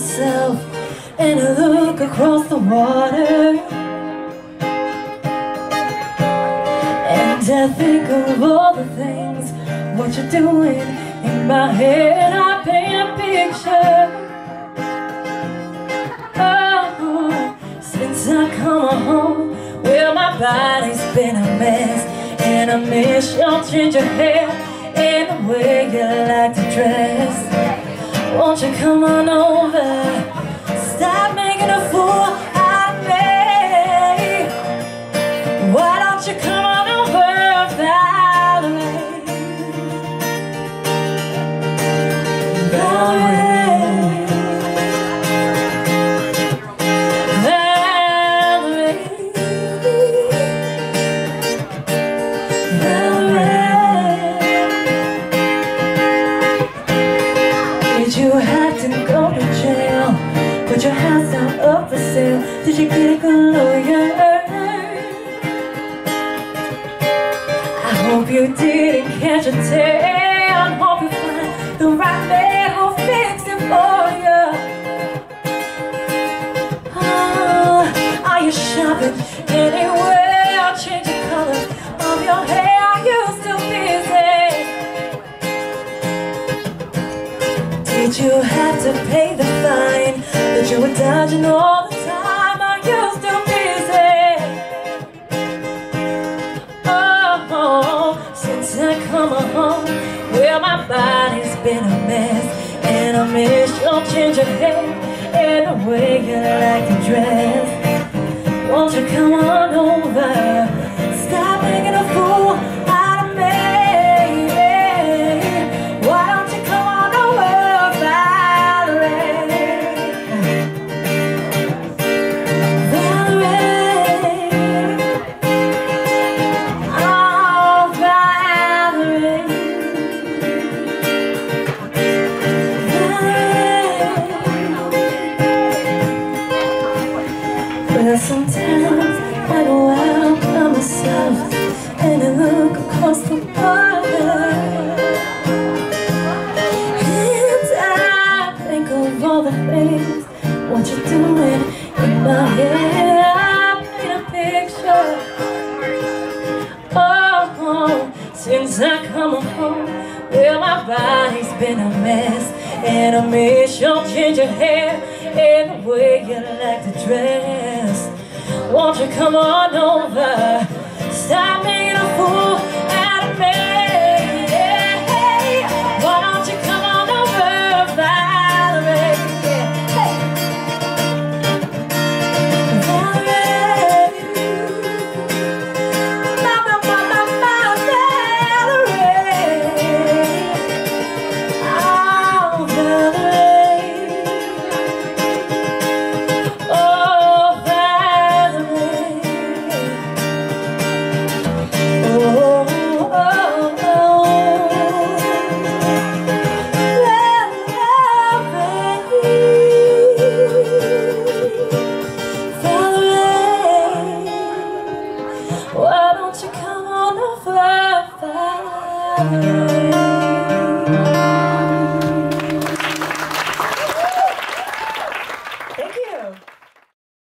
myself and I look across the water, and I think of all the things, what you're doing. In my head I paint a picture. Oh, since I come home, well, my body's been a mess, and I miss your ginger hair and the way you like to dress. Won't you come on over, stop making a fool out of me. Why don't you come on over, Valerie? Valerie. Did you have to go to jail? Put your house out up for sale? Did you get a good lawyer? I hope you didn't catch a tail. I hope you find the right man who'll fix it for you. Oh, are you shopping anywhere? Change the color of your hair. Are you still busy? Did you have to pay the fine that you were dodging all the time? Are you still busy? Oh, since I come home, well, my body's been a mess, and I miss your ginger hair and the way you like to dress. Won't you come on over, stop making a fool out of me. Why don't you come on over, well, sometimes I go out by myself and I look across the water, and I think of all the things, what you're doing. In my head I paint a picture. Oh, since I come home, well, my body's been a mess, and I miss your ginger hair and the way you like to dress. Won't you come on over, stop making a fool out of me. Why don't you come on over, Valerie? Valerie, my Valerie. Oh, Valerie. Oh, Valerie. Oh, oh, oh. Valerie. Why don't you come on over, Valerie? Thank you.